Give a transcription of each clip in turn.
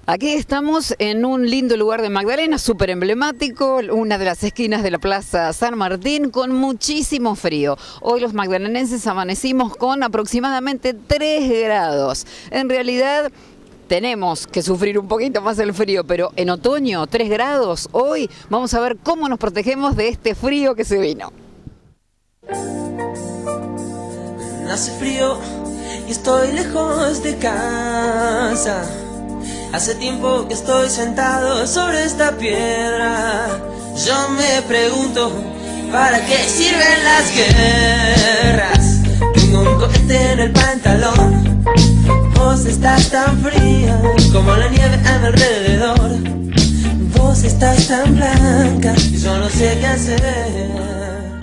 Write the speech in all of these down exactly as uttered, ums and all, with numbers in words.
Aquí estamos en un lindo lugar de Magdalena, súper emblemático, una de las esquinas de la Plaza San Martín, con muchísimo frío. Hoy los magdalenenses amanecimos con aproximadamente tres grados. En realidad tenemos que sufrir un poquito más el frío, pero en otoño, tres grados, hoy vamos a ver cómo nos protegemos de este frío que se vino. Hace frío y estoy lejos de casa. Hace tiempo que estoy sentado sobre esta piedra. Yo me pregunto, ¿para qué sirven las guerras? Tengo un cohete en el pantalón. Vos estás tan fría como la nieve a mi alrededor. Vos estás tan blanca y yo no sé qué hacer.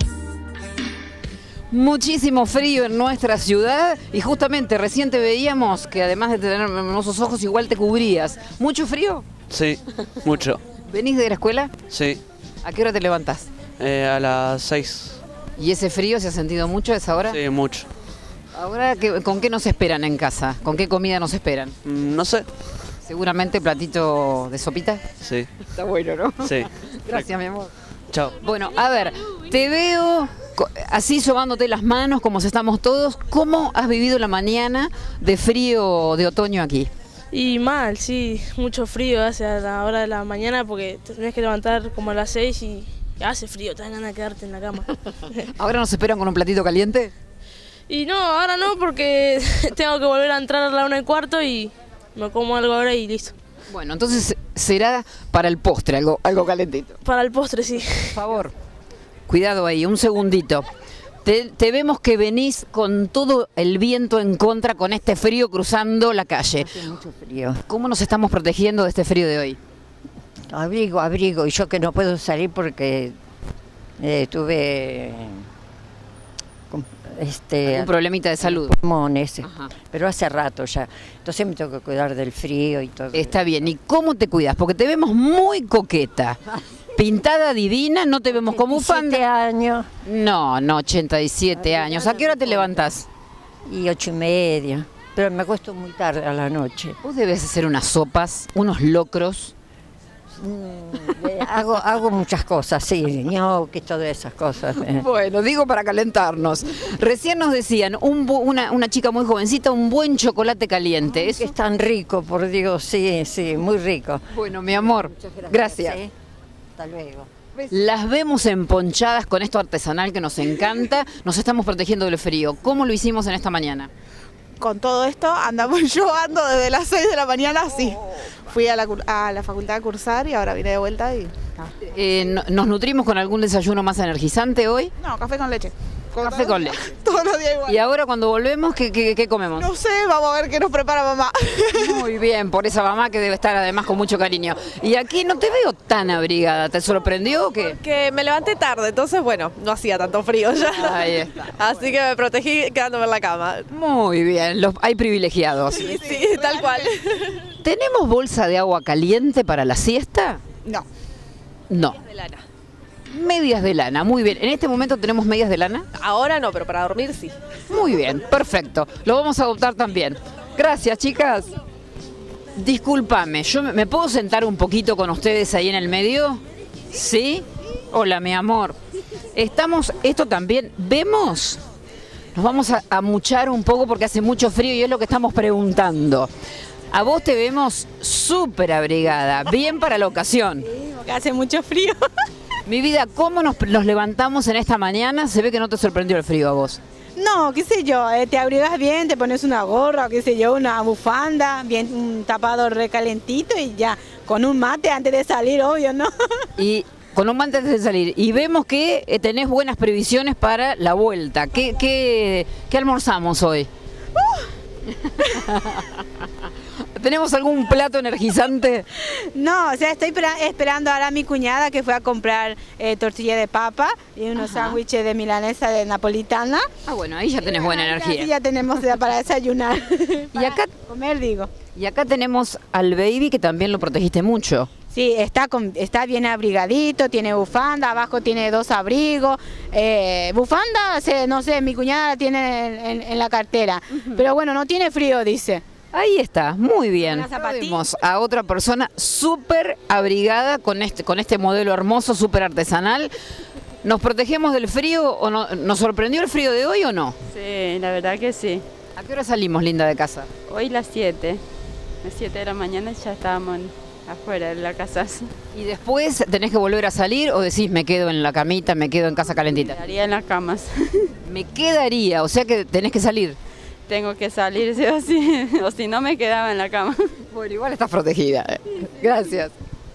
Muchísimo frío en nuestra ciudad y justamente recién te veíamos que además de tener hermosos ojos igual te cubrías. ¿Mucho frío? Sí, mucho. ¿Venís de la escuela? Sí. ¿A qué hora te levantás? Eh, a las seis. ¿Y ese frío se ha sentido mucho a esa hora? Sí, mucho. Ahora, ¿qué, ¿con qué nos esperan en casa? ¿Con qué comida nos esperan? Mm, no sé. ¿Seguramente platito de sopita? Sí. Está bueno, ¿no? Sí. Gracias, mi amor. Chao. Bueno, a ver, te veo así sobándote las manos como si estamos todos. ¿Cómo has vivido la mañana de frío de otoño aquí? Y mal, sí, mucho frío hace a la hora de la mañana porque te tenés que levantar como a las seis y hace frío, te dan ganas de quedarte en la cama. ¿Ahora nos esperan con un platito caliente? Y no, ahora no porque tengo que volver a entrar a la una y cuarto y me como algo ahora y listo. Bueno, entonces será para el postre, algo, algo calentito. Para el postre, sí. Por favor, cuidado ahí, un segundito. Te, te vemos que venís con todo el viento en contra, con este frío cruzando la calle. Hace mucho frío. ¿Cómo nos estamos protegiendo de este frío de hoy? Abrigo, abrigo. Y yo que no puedo salir porque eh, tuve este, Un problemita de salud. pulmones, Ajá. pero hace rato ya. Entonces me tengo que cuidar del frío y todo. Está bien. ¿Y cómo te cuidas? Porque te vemos muy coqueta. Pintada divina, no te vemos como bufanda. siete años No, no, ochenta y siete años. ¿A qué hora te levantás? y ocho y media. Pero me acuesto muy tarde a la noche. Vos debes hacer unas sopas, unos locros. Mm, eh, hago, hago muchas cosas, sí, ñoquis, todas esas cosas. eh. Bueno, digo para calentarnos. Recién nos decían, un bu- una, una chica muy jovencita, un buen chocolate caliente. Es Eso- que es tan rico, por Dios, sí, sí, muy rico. Bueno, mi amor, gracias. Sí. Hasta luego. Las vemos emponchadas con esto artesanal que nos encanta. Nos estamos protegiendo del frío. ¿Cómo lo hicimos en esta mañana? Con todo esto andamos, yo ando desde las seis de la mañana así. Fui a la, cur- a la facultad a cursar y ahora vine de vuelta y... Eh, no- ¿Nos nutrimos con algún desayuno más energizante hoy? No, café con leche. Café con leche. Todos los días igual. Y ahora cuando volvemos, ¿qué, qué, qué comemos? No sé, vamos a ver qué nos prepara mamá. Muy bien, por esa mamá que debe estar además con mucho cariño. Y aquí no te veo tan abrigada. ¿Te sorprendió o qué? Que me levanté tarde, entonces bueno, no hacía tanto frío ya. Ahí está. Así que me protegí quedándome en la cama. Muy bien, los, hay privilegiados. Sí, sí, tal cual. ¿Tenemos bolsa de agua caliente para la siesta? No. No. De lana. Medias de lana, muy bien. ¿En este momento tenemos medias de lana? Ahora no, pero para dormir sí. Muy bien, perfecto. Lo vamos a adoptar también. Gracias, chicas. Discúlpame, ¿yo me, me puedo sentar un poquito con ustedes ahí en el medio? ¿Sí? Hola, mi amor. Estamos, esto también, ¿vemos? Nos vamos a, a muchar un poco porque hace mucho frío y es lo que estamos preguntando. A vos te vemos súper abrigada, bien para la ocasión. Porque hace mucho frío. Mi vida, ¿cómo nos, nos levantamos en esta mañana? Se ve que no te sorprendió el frío a vos. No, qué sé yo, eh, te abrigas bien, te pones una gorra, qué sé yo, una bufanda, bien un tapado recalentito y ya, con un mate antes de salir, obvio, ¿no? Y con un mate antes de salir. Y vemos que eh, tenés buenas previsiones para la vuelta. ¿Qué, qué, qué almorzamos hoy? ¿Tenemos algún plato energizante? No, o sea, estoy espera- esperando ahora a mi cuñada que fue a comprar eh, tortilla de papa y unos Ajá. sándwiches de milanesa de napolitana. Ah, bueno, ahí ya tenés buena Así energía. ya tenemos ya para desayunar. Y acá, Comer, digo. y acá tenemos al baby que también lo protegiste mucho. Sí, está, con, está bien abrigadito, tiene bufanda, abajo tiene dos abrigos. Eh, bufanda, se- no sé, mi cuñada la tiene en, en- en la cartera. Pero bueno, no tiene frío, dice. Ahí está, muy bien. Una zapatilla. Vemos a otra persona súper abrigada con este, con este modelo hermoso, súper artesanal. ¿Nos protegemos del frío o no? ¿Nos sorprendió el frío de hoy o no? Sí, la verdad que sí. ¿A qué hora salimos, linda, de casa? Hoy las siete. Las siete de la mañana ya estábamos afuera de la casa. ¿Y después tenés que volver a salir o decís me quedo en la camita, me quedo en casa calentita? Estaría en las camas. Me quedaría, o sea que tenés que salir. Tengo que salir sí o sí, o si no me quedaba en la cama. Bueno, igual estás protegida. Gracias.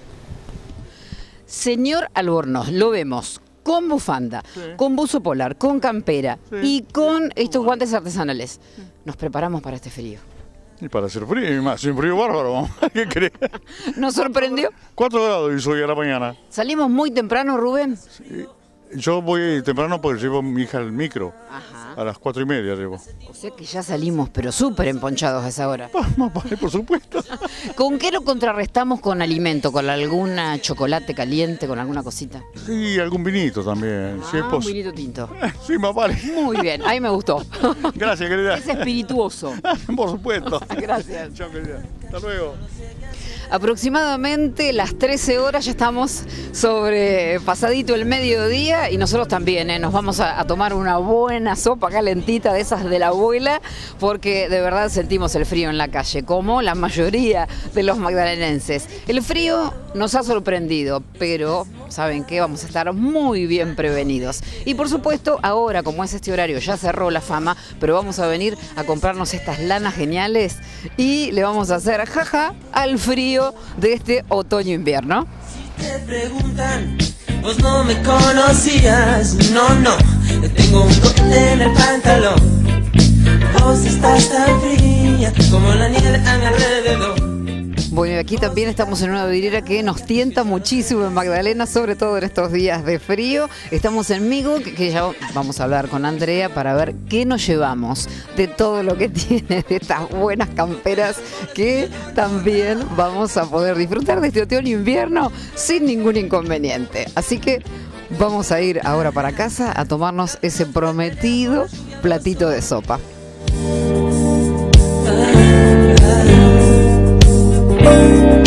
Señor Albornoz, lo vemos con bufanda, Sí. con buzo polar, con campera Sí. y con estos guantes artesanales. Nos preparamos para este frío. Y para hacer frío, y más, un frío bárbaro, ¿qué crees? ¿Nos sorprendió? Cuatro grados hizo hoy a la mañana. Salimos muy temprano, Rubén. Yo voy temprano porque llevo a mi hija al micro. Ajá. A las cuatro y media llevo. O sea que ya salimos, pero súper emponchados a esa hora. Por supuesto. ¿Con qué lo contrarrestamos con alimento? ¿Con alguna chocolate caliente, con alguna cosita? Sí, algún vinito también. si es Ah, un pos- vinito tinto. Sí, más vale. Muy bien, ahí me gustó. Gracias, querida. Es espirituoso. Por supuesto. Gracias. Chao, querida. Hasta luego. Aproximadamente las trece horas ya estamos sobre pasadito el mediodía y nosotros también ¿eh? Nos vamos a, a tomar una buena sopa calentita de esas de la abuela porque de verdad sentimos el frío en la calle, como la mayoría de los magdalenenses. El frío nos ha sorprendido, pero ¿saben qué? Vamos a estar muy bien prevenidos. Y por supuesto, ahora como es este horario, ya cerró la fama, pero vamos a venir a comprarnos estas lanas geniales y le vamos a hacer jaja al frío de este otoño-invierno. Te preguntan, vos no me conocías, no, no, te tengo un cohete en el pantalón. Vos estás tan fría como la nieve a mi alrededor. Bueno, y aquí también estamos en una vidriera que nos tienta muchísimo en Magdalena, sobre todo en estos días de frío. Estamos en Migo, que, que ya vamos a hablar con Andrea para ver qué nos llevamos de todo lo que tiene, de estas buenas camperas que también vamos a poder disfrutar de este otoño-invierno sin ningún inconveniente. Así que vamos a ir ahora para casa a tomarnos ese prometido platito de sopa. Thank you.